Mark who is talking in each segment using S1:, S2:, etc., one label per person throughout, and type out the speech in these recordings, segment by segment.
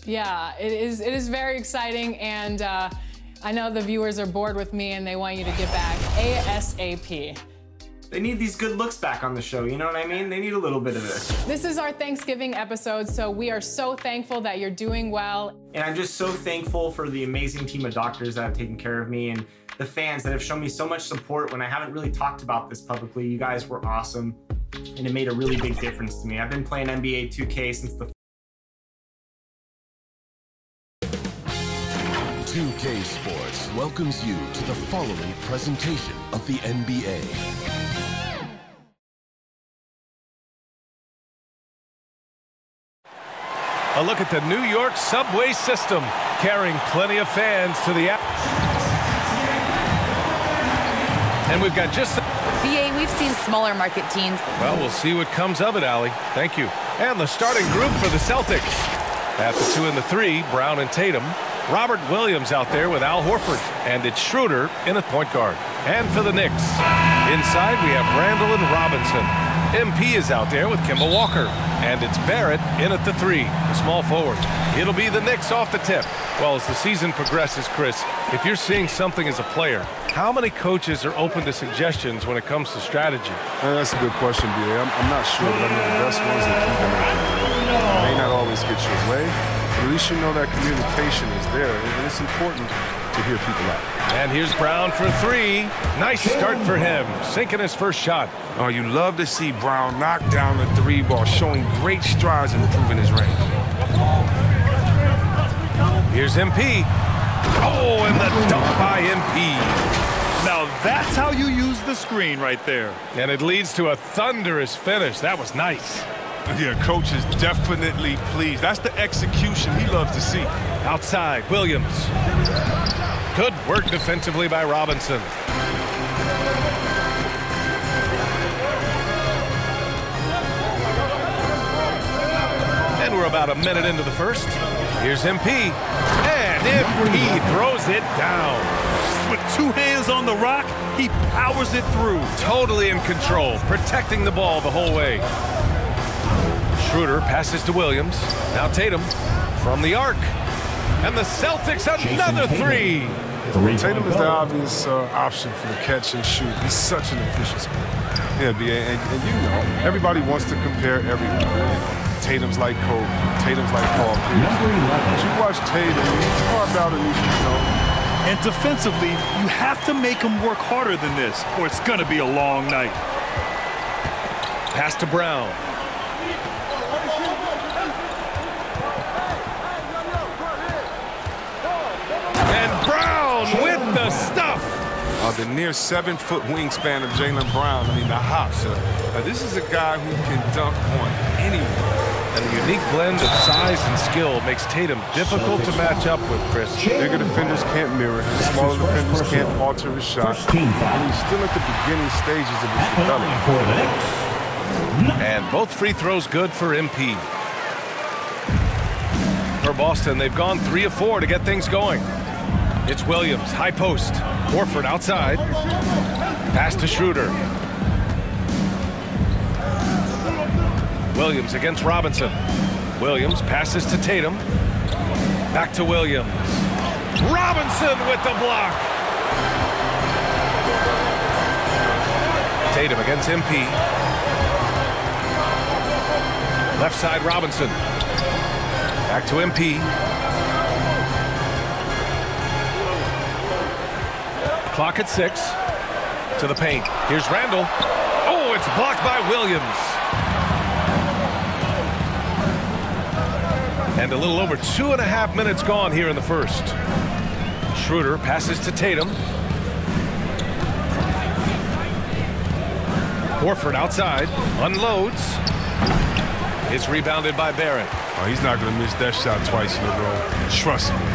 S1: Yeah, it is very exciting, and I know the viewers are bored with me and they want you to get back ASAP.
S2: They need these good looks back on the show, you know what I mean? They need a little bit of this.
S1: This is our Thanksgiving episode, so we are so thankful that you're doing well.
S2: And I'm just so thankful for the amazing team of doctors that have taken care of me and the fans that have shown me so much support when I haven't really talked about this publicly. You guys were awesome, and it made a really big difference to me. I've been playing NBA 2K since the
S3: 2K Sports welcomes you to the following presentation of the NBA.
S4: A look at the New York subway system, carrying plenty of fans to the and we've got just
S5: BA, we've seen smaller market teams.
S4: Well, we'll see what comes of it, Allie. Thank you. And the starting group for the Celtics. At the 2 and the 3, Brown and Tatum. Robert Williams out there with Al Horford. And it's Schroeder in at point guard. And for the Knicks, inside we have Randall and Robinson. MP is out there with Kemba Walker. And it's Barrett in at the 3, the small forward. It'll be the Knicks off the tip. Well, as the season progresses, Chris, if you're seeing something as a player, how many coaches are open to suggestions when it comes to strategy?
S6: That's a good question, B.A. I'm not sure, but I mean, the best ones that keep them in. May not always get your way, but at least you know that communication is there, and it's important to hear people out.
S4: And here's Brown for 3. Nice start for him, sinking his first shot.
S7: Oh, you love to see Brown knock down the 3 ball, showing great strides in improving his range.
S4: Here's MP. Oh, and the dunk by MP.
S8: Now that's how you use the screen right there.
S4: And it leads to a thunderous finish. That was nice.
S7: Yeah, coach is definitely pleased. That's the execution he loves to see.
S4: Outside, Williams. Good work defensively by Robinson. And we're about a minute into the first. Here's MP. And MP throws it down.
S8: With 2 hands on the rock, he powers it through.
S4: Totally in control, protecting the ball the whole way. Schroeder passes to Williams. Now Tatum from the arc. And the Celtics another 3.
S6: Tatum is the obvious option for the catch and shoot. He's such an efficient scorer. Yeah, B.A., and you know, everybody wants to compare everyone. Tatum's like Kobe. Tatum's like Paul Pierce. But you watch Tatum, he's carved out a niche of his own.
S8: And defensively, you have to make him work harder than this, or it's going to be a long night.
S4: Pass to Brown. And Brown with the stuff.
S7: The near 7-foot wingspan of Jaylen Brown. I mean, the hops. This is a guy who can dunk on anyone.
S4: And the unique blend of size and skill makes Tatum difficult to match up with, Chris.
S6: Bigger defenders can't mirror him. Smaller defenders can't alter his shot. And he's still at the beginning stages of his development.
S4: And both free throws good for MP. For Boston, they've gone 3 of 4 to get things going. It's Williams, high post. Horford outside. Pass to Schroeder. Williams against Robinson. Williams passes to Tatum. Back to Williams. Robinson with the block. Tatum against MP. Left side Robinson. Back to MP. Clock at 6. To the paint. Here's Randall. Oh, it's blocked by Williams. And a little over 2.5 minutes gone here in the first. Schroeder passes to Tatum. Horford outside, unloads. It's rebounded by Barrett.
S6: Oh, he's not going to miss that shot twice in a row. Trust me.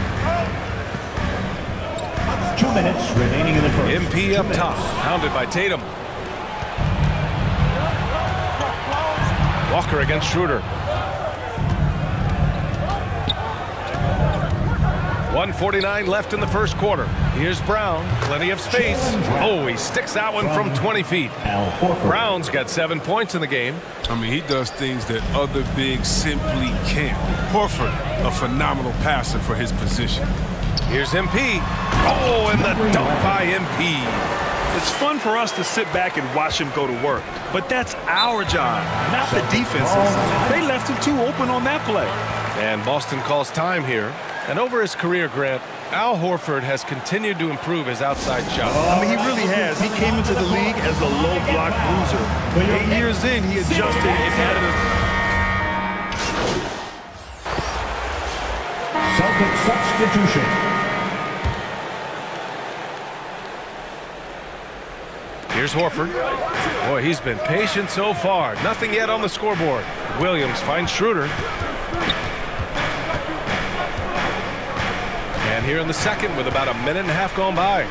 S9: 2 minutes remaining in the first.
S4: MP up top, pounded by Tatum. Walker against Schroeder. 1:49 left in the first quarter. Here's Brown. Plenty of space. Oh, he sticks that one from 20 feet. Brown's got 7 points in the game.
S7: I mean, he does things that other bigs simply can't. Horford, a phenomenal passer for his position.
S4: Here's MP. Oh, and the dunk by MP.
S8: It's fun for us to sit back and watch him go to work, but that's our job, not the defense's. They left him too open on that play.
S4: And Boston calls time here. And over his career, Grant, Al Horford has continued to improve his outside shot.
S8: I mean, he really has. He came into the league as a low block bruiser. 8 years in, he adjusted and added a...
S9: Celtic substitution.
S4: Here's Horford. Boy, he's been patient so far. Nothing yet on the scoreboard. Williams finds Schroeder. And here in the second with about a minute and a half gone by.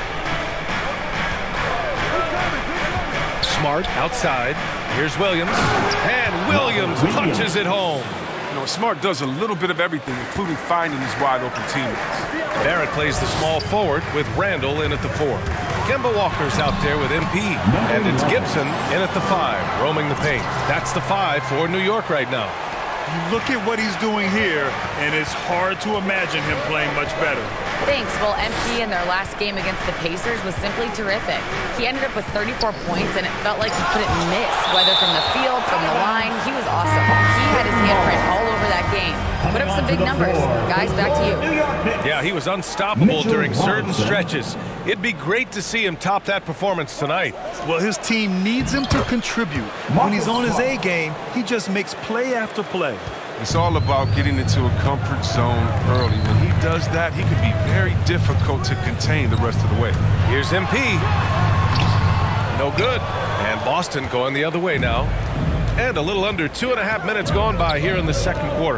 S4: Smart outside. Here's Williams. And Williams punches it home.
S7: You know, Smart does a little bit of everything, including finding his wide open teammates.
S4: Barrett plays the small forward with Randall in at the 4. Kemba Walker's out there with MP. And it's Gibson in at the 5, roaming the paint. That's the 5 for New York right now.
S8: You look at what he's doing here, and it's hard to imagine him playing much better.
S5: Thanks. Well, MP in their last game against the Pacers was simply terrific. He ended up with 34 points, and it felt like he couldn't miss, whether from the field, from the line. He was awesome. He had his handprint all over that game. Put up some big numbers. Guys, back to you.
S4: Yeah, he was unstoppable during certain stretches. It'd be great to see him top that performance tonight.
S8: Well, his team needs him to contribute. When he's on his A game, he just makes play after play.
S7: It's all about getting into a comfort zone early. When he does that, he can be very difficult to contain the rest of the way.
S4: Here's MP. No good. And Boston going the other way now. And a little under 2.5 minutes gone by here in the second quarter.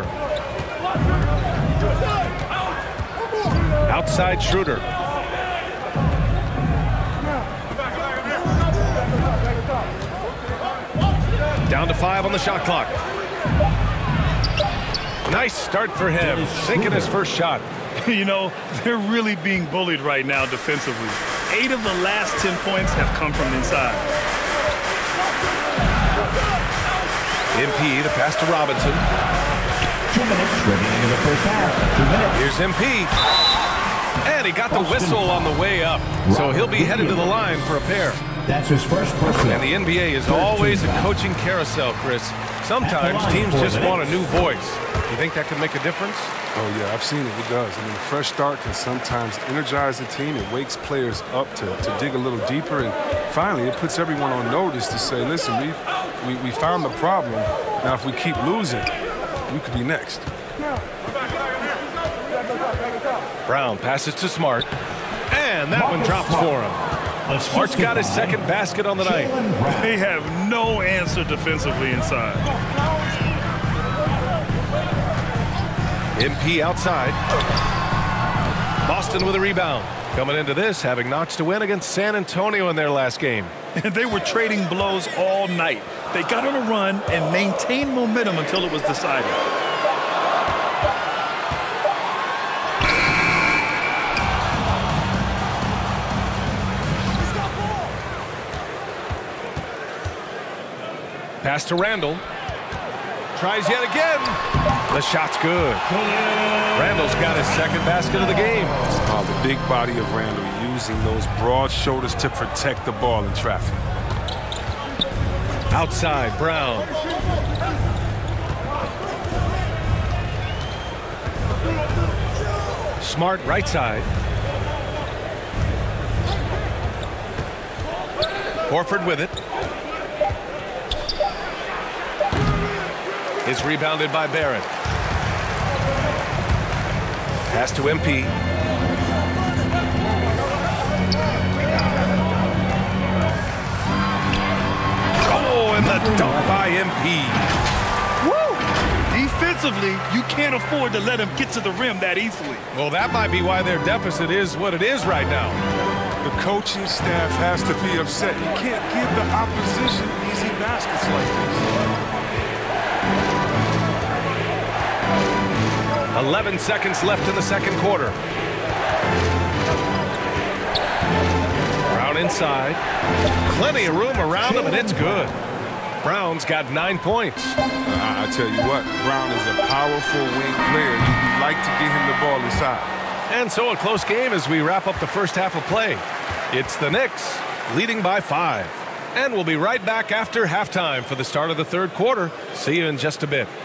S4: Outside Schroeder. Down to 5 on the shot clock. Nice start for him, sinking his first shot.
S8: You know, they're really being bullied right now defensively. 8 of the last 10 points have come from inside.
S4: MP, the pass to Robinson.
S9: 2 minutes remaining in the first half. 2 minutes.
S4: Here's MP. And he got the whistle on the way up. So he'll be headed to the line for a pair.
S9: That's his first personal.
S4: And the NBA is always a coaching carousel, Chris. Sometimes teams just want a new voice. You think that could make a difference?
S7: Oh, yeah, I've seen it. It does. I mean, a fresh start can sometimes energize the team. It wakes players up to dig a little deeper. And finally, it puts everyone on notice to say, listen, we found the problem. Now, if we keep losing, we could be next.
S4: Brown passes to Smart. And that one drops for him. Smart's got his second basket on the night.
S8: They have no answer defensively inside.
S4: MP outside. Boston with a rebound. Coming into this, having notched a win against San Antonio in their last game.
S8: And they were trading blows all night. They got on a run and maintained momentum until it was decided.
S4: Pass to Randall. Tries yet again. The shot's good. Randall's got his second basket of the game.
S7: Oh, the big body of Randall using those broad shoulders to protect the ball in traffic.
S4: Outside, Brown. Smart right side. Horford with it. Is rebounded by Barrett. Pass to MP. Oh, and the dunk by MP.
S8: Woo! Defensively, you can't afford to let him get to the rim that easily.
S4: Well, that might be why their deficit is what it is right now.
S7: The coaching staff has to be upset. You can't give the opposition easy baskets like this.
S4: 11 seconds left in the second quarter. Brown inside. Plenty of room around him, and it's good. Brown's got 9 points.
S7: I tell you what, Brown is a powerful wing player. You'd like to get him the ball inside.
S4: And so a close game as we wrap up the first half of play. It's the Knicks leading by 5. And we'll be right back after halftime for the start of the third quarter. See you in just a bit.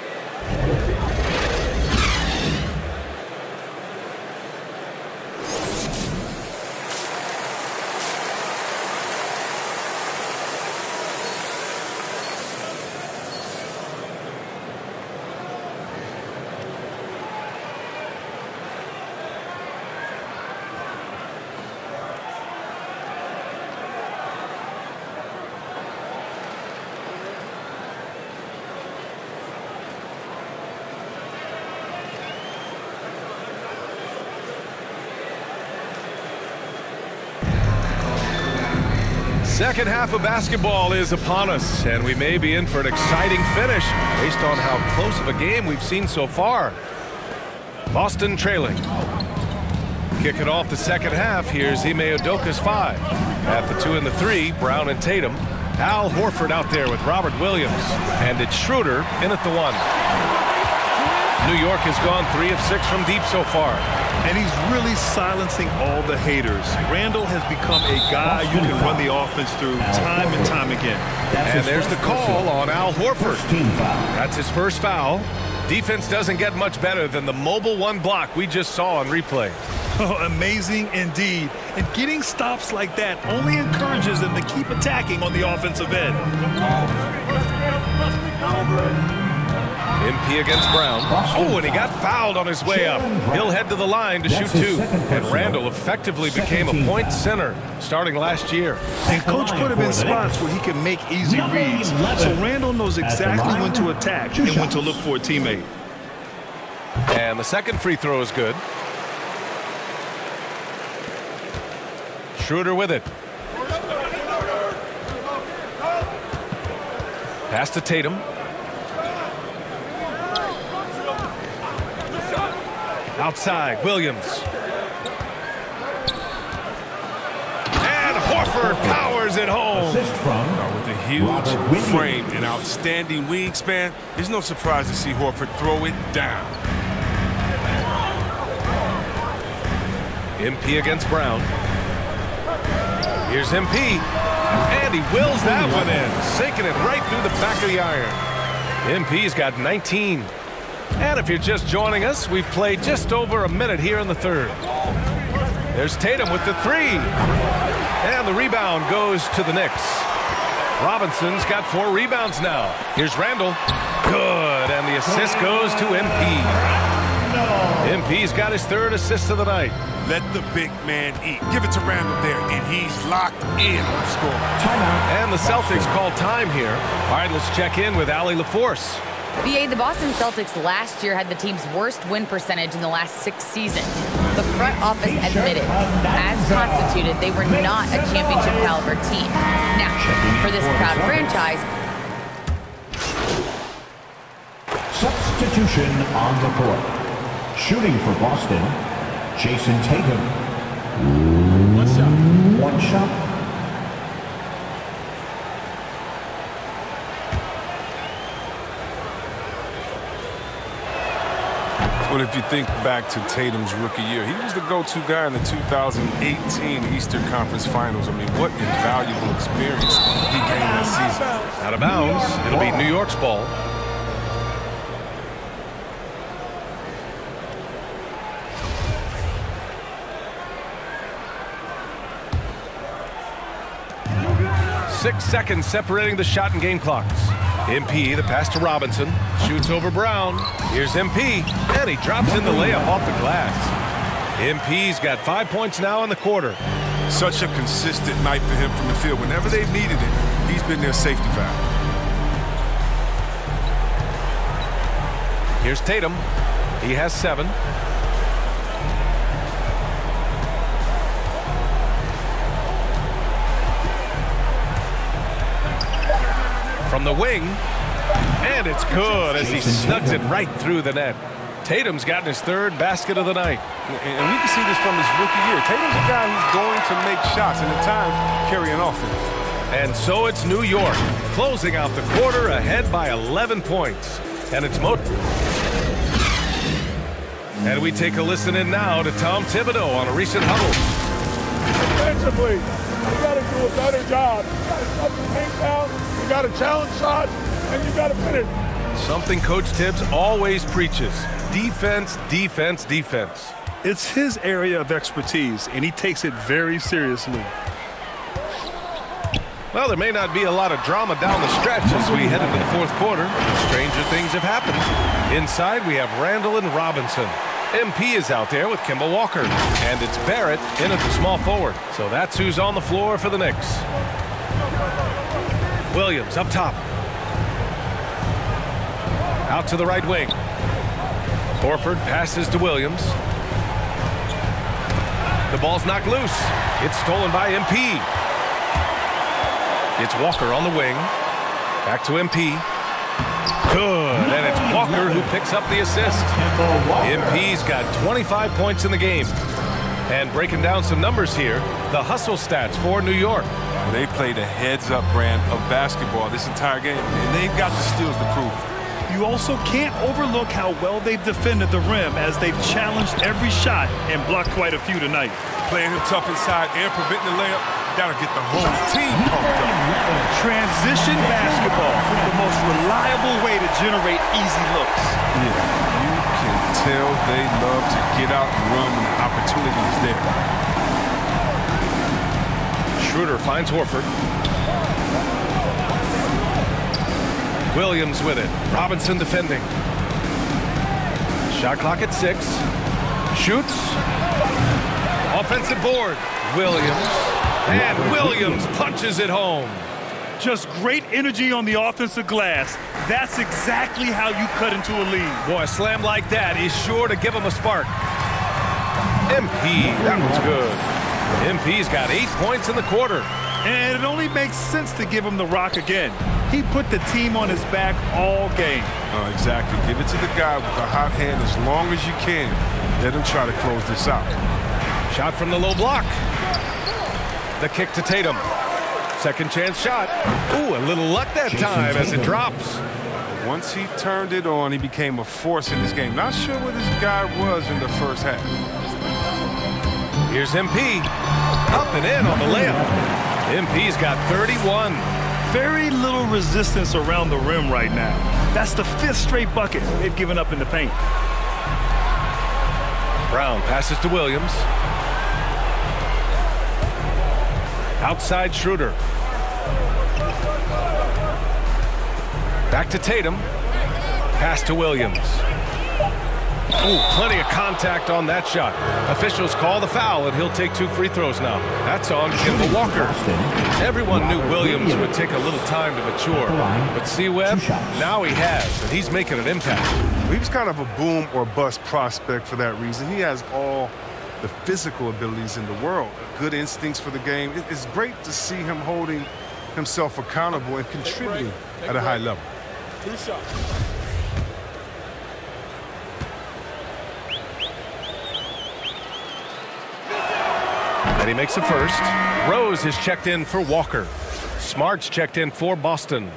S4: Second half of basketball is upon us, and we may be in for an exciting finish based on how close of a game we've seen so far. Boston trailing. Kicking off the second half, here's Ime Udoka's 5. At the 2 and the 3, Brown and Tatum. Al Horford out there with Robert Williams, and it's Schroeder in at the 1. New York has gone 3 of 6 from deep so far.
S8: And he's really silencing all the haters. Randall has become a guy you can run the offense through time and time again.
S4: And there's the call on Al Horford. That's his first foul. Defense doesn't get much better than the mobile 1 block we just saw on replay.
S8: Oh, amazing indeed. And getting stops like that only encourages them to keep attacking on the offensive end.
S4: MP against Brown. Oh, and he got fouled on his way up. He'll head to the line to shoot 2. And Randall effectively became a point center starting last year.
S8: And coach put him in spots where he can make easy reads. So Randall knows exactly when to attack and when to look for a teammate.
S4: And the second free throw is good. Schroeder with it. Pass to Tatum. Outside, Williams. And Horford powers it home.
S7: With a huge frame and outstanding wingspan, there's no surprise to see Horford throw it down.
S4: MP against Brown. Here's MP. And he wills that one in, sinking it right through the back of the iron. MP's got 19. And if you're just joining us, we've played just over a minute here in the third. There's Tatum with the 3. And the rebound goes to the Knicks. Robinson's got 4 rebounds now. Here's Randall. Good. And the assist goes to MP. MP's got his 3rd assist of the night.
S7: Let the big man eat. Give it to Randall there, and he's locked in on scoring.
S4: And the Celtics call time here. All right, let's check in with Allie LaForce.
S5: BA, the Boston Celtics last year had the team's worst win percentage in the last 6 seasons. The front office admitted, as constituted, they were not a championship caliber team. Now, for this proud franchise,
S9: substitution on the court. Shooting for Boston, Jason Tatum. 1 shot.
S7: Well, if you think back to Tatum's rookie year, he was the go-to guy in the 2018 Eastern Conference Finals. I mean, what invaluable experience he gained that season.
S4: Out of bounds. It'll be New York's ball. Six seconds separating the shot and game clocks. MP, the pass to Robinson. Shoots over Brown. Here's MP, and he drops in the layup off the glass. MP's got 5 points now in the quarter.
S7: Such a consistent night for him from the field. Whenever they've needed it, he's been their safety valve.
S4: Here's Tatum. He has 7. From the wing, and it's good as he snugs it right through the net. Tatum's gotten his third basket of the night.
S7: And we can see this from his rookie year. Tatum's a guy who's going to make shots and at times carry an offense.
S4: And so it's New York, closing out the quarter ahead by 11 points. And it's And we take a listen in now to Tom Thibodeau on a recent huddle.
S10: Defensively, you got to do a better job. You got to shut the paint down, you got to challenge shots, and you got to finish.
S4: Something Coach Tibbs always preaches: defense, defense, defense.
S8: It's his area of expertise, and he takes it very seriously.
S4: Well, there may not be a lot of drama down the stretch as we head into the fourth quarter. Stranger things have happened. Inside, we have Randall and Robinson. MP is out there with Kemba Walker. And it's Barrett in at the small forward. So that's who's on the floor for the Knicks. Williams up top. Out to the right wing. Horford passes to Williams. The ball's knocked loose. It's stolen by MP. It's Walker on the wing. Back to MP. Good. And it's Walker who picks up the assist. MP's got 25 points in the game. And breaking down some numbers here, the hustle stats for New York.
S7: They played a heads-up brand of basketball this entire game, and they've got the steals to prove it.
S8: You also can't overlook how well they've defended the rim as they've challenged every shot and blocked quite a few tonight.
S7: Playing him tough inside and preventing the layup, that'll get the whole team pumped up.
S8: Transition basketball, the most reliable way to generate easy looks.
S7: Yeah, you can tell they love to get out and run when the opportunity is there.
S4: Schroeder finds Horford. Williams with it. Robinson defending. Shot clock at 6. Shoots. Offensive board. Williams. And Williams punches it home.
S8: Just great energy on the offensive glass. That's exactly how you cut into a lead.
S4: Boy, a slam like that is sure to give him a spark. MP, that was good. MP's got 8 points in the quarter.
S8: And it only makes sense to give him the rock again. He put the team on his back all game.
S7: Oh, exactly. Give it to the guy with the hot hand as long as you can. Let him try to close this out.
S4: Shot from the low block. The kick to Tatum. Second chance shot. Ooh, a little luck that time as it drops.
S7: Once he turned it on, he became a force in this game. Not sure where this guy was in the first half.
S4: Here's MP. Up and in on the layup. MP's got 31.
S8: Very little resistance around the rim right now. That's the 5th straight bucket they've given up in the paint.
S4: Brown passes to Williams. Outside Schroeder. Back to Tatum. Pass to Williams. Ooh, plenty of contact on that shot. Officials call the foul, and he'll take 2 free throws now. That's on Kemba Walker. Everyone knew Williams would take a little time to mature. But see, Webb, now he has, and he's making an impact.
S7: He was kind of a boom or bust prospect for that reason. He has all the physical abilities in the world, good instincts for the game. It's great to see him holding himself accountable and contributing at a high level.
S10: 2 shots.
S4: And he makes the first. Rose is checked in for Walker. Smart's checked in for Boston.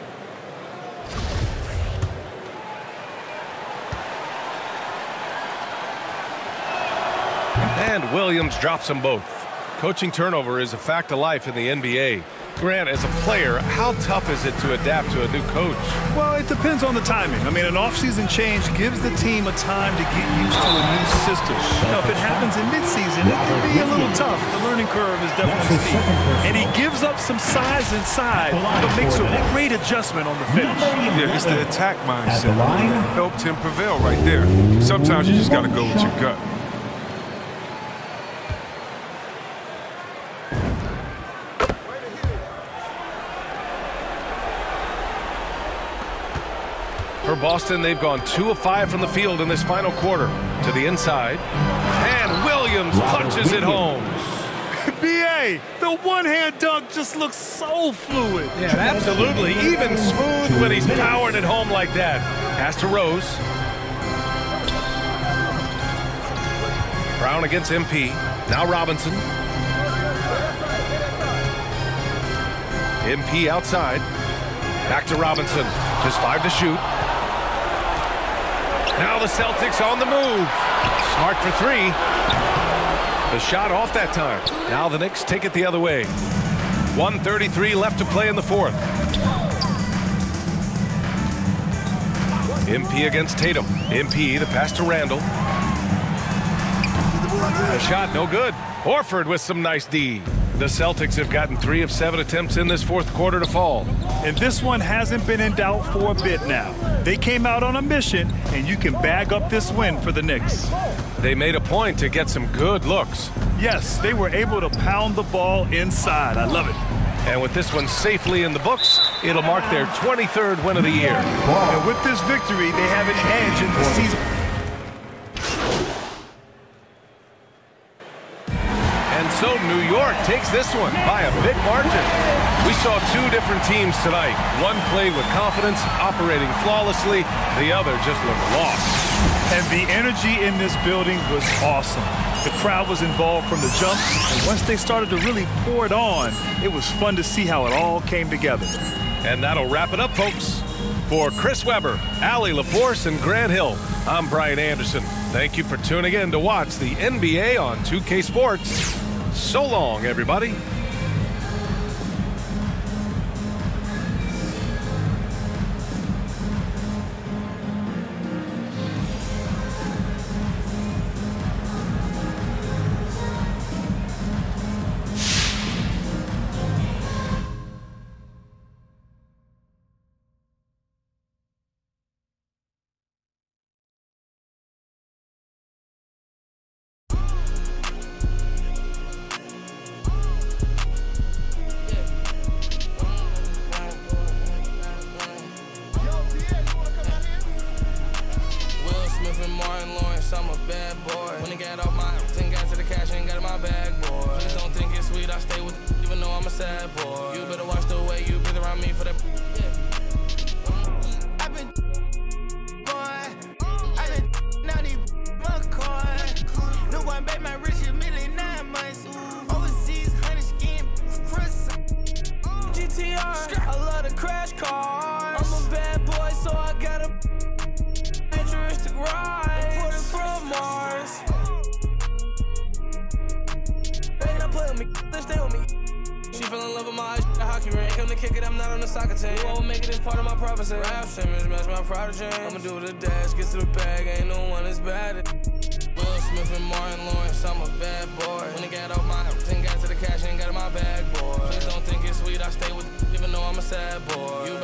S4: And Williams drops them both. Coaching turnover is a fact of life in the NBA. Grant, as a player, how tough is it to adapt to a new coach?
S8: Well, it depends on the timing. I mean, an off-season change gives the team a time to get used to a new system. Now, if it happens in mid-season, it can be a little tough. The learning curve is definitely steep. And he gives up some size inside, but makes a great adjustment on the finish.
S7: Yeah, it's the attack mindset that helped him prevail right there. Sometimes you just got to go with your gut.
S4: For Boston, they've gone 2 of 5 from the field in this final quarter. To the inside. And Williams punches it home.
S8: B.A., the one-hand dunk just looks so fluid.
S4: Yeah, absolutely. Even smooth when he's powered it home like that. Pass to Rose. Brown against MP. Now Robinson. MP outside. Back to Robinson. Just 5 to shoot. Now the Celtics on the move. Smart for 3. The shot off that time. Now the Knicks take it the other way. 1:33 left to play in the fourth. MP against Tatum. MP, the pass to Randall. The shot no good. Horford with some nice D. The Celtics have gotten 3 of 7 attempts in this fourth quarter to fall.
S8: And this one hasn't been in doubt for a bit now. They came out on a mission, and you can bag up this win for the Knicks.
S4: They made a point to get some good looks.
S8: Yes, they were able to pound the ball inside. I love it.
S4: And with this one safely in the books, it'll mark their 23rd win of the year.
S8: And with this victory, they have an edge in the season.
S4: And so New York takes this one by a big margin. We saw 2 different teams tonight. One played with confidence, operating flawlessly. The other just looked lost.
S8: And the energy in this building was awesome. The crowd was involved from the jump, and once they started to really pour it on, it was fun to see how it all came together.
S4: And that'll wrap it up, folks. For Chris Webber, Allie LaForce, and Grant Hill, I'm Brian Anderson. Thank you for tuning in to watch the NBA on 2K Sports. So long, everybody.
S11: I'm a bad boy. When I got off my thing, got to the cash and got in my bag, boy. Please don't think it's sweet, I stay with even though I'm a sad boy. You better watch the way you breathe around me for that. I've been now these McCoy. No one bet my rich a million 9 months. Overseas, honey skin, Chris. GTR, I love the crash cars. I'm a bad boy, so I got a futuristic ride. Put it from Mars. They not play with me, they stay with me. She fell in love with my hockey ring. Come to kick it, I'm not on the soccer team. I will make it as part of my prophecy. Rap Simmons, match my prodigy. I'ma do the dash, get to the bag, ain't no one as bad. Will Smith and Martin Lawrence, I'm a bad boy. When I got off my thing, got to the cash and got in my bag, boy. Please don't think it's sweet, I stay with even though I'm a sad boy. You